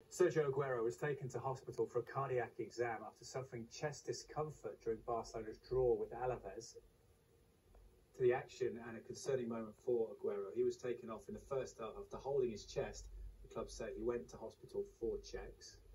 Sergio Aguero was taken to hospital for a cardiac exam after suffering chest discomfort during Barcelona's draw with Alaves. To the action, and a concerning moment for Aguero. He was taken off in the first half after holding his chest. The club said he went to hospital for checks.